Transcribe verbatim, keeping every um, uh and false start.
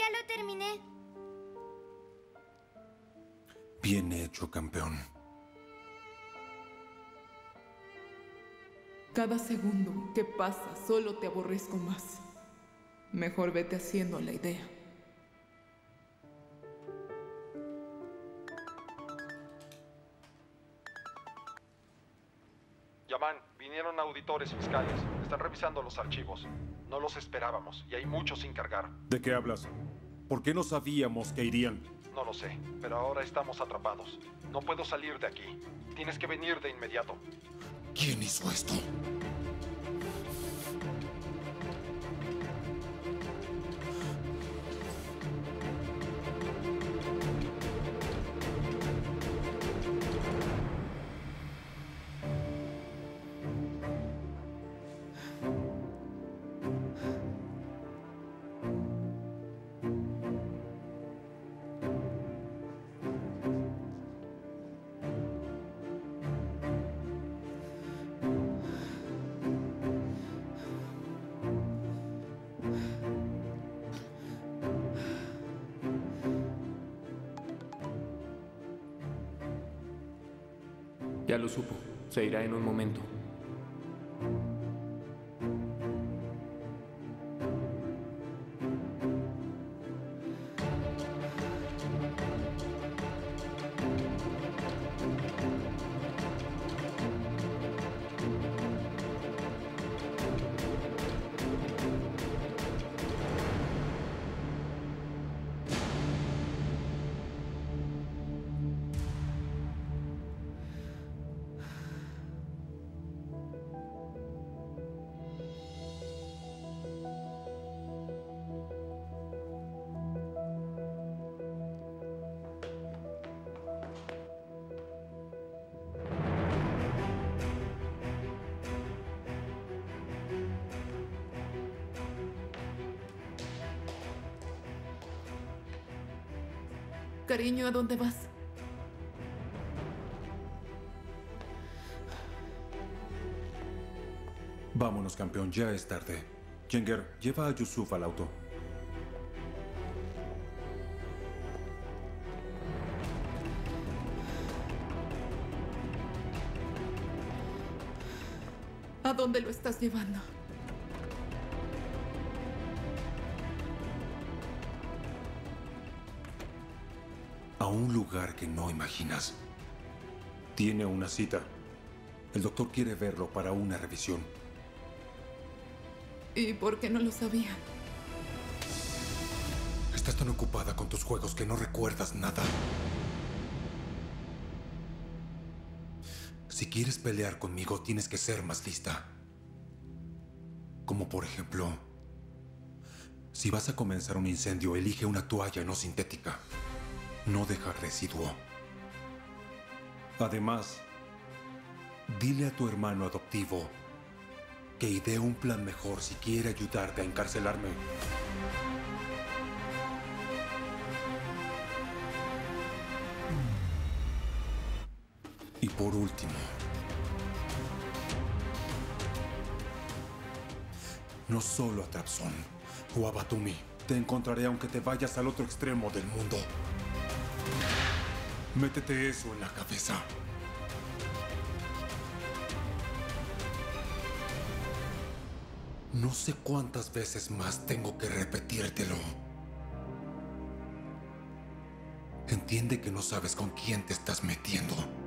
ya lo terminé. Bien hecho, campeón. Cada segundo que pasa solo te aborrezco más. Mejor vete haciendo la idea. Yaman, vinieron auditores fiscales. Están revisando los archivos. No los esperábamos y hay muchos sin cargar. ¿De qué hablas? ¿Por qué no sabíamos que irían? No lo sé, pero ahora estamos atrapados. No puedo salir de aquí. Tienes que venir de inmediato. ¿Quién hizo esto? Ya lo supo. Se irá en un momento. Cariño, ¿a dónde vas? Vámonos, campeón. Ya es tarde. Jenger, lleva a Yusuf al auto. ¿A dónde lo estás llevando? A un lugar que no imaginas. Tiene una cita. El doctor quiere verlo para una revisión. ¿Y por qué no lo sabía? Estás tan ocupada con tus juegos que no recuerdas nada. Si quieres pelear conmigo, tienes que ser más lista. Como por ejemplo, si vas a comenzar un incendio, elige una toalla no sintética. No deja residuo. Además, dile a tu hermano adoptivo que idee un plan mejor si quiere ayudarte a encarcelarme. Y por último, no solo a Trabzon o a Batumi. Te encontraré aunque te vayas al otro extremo del mundo. Métete eso en la cabeza. No sé cuántas veces más tengo que repetírtelo. Entiende que no sabes con quién te estás metiendo.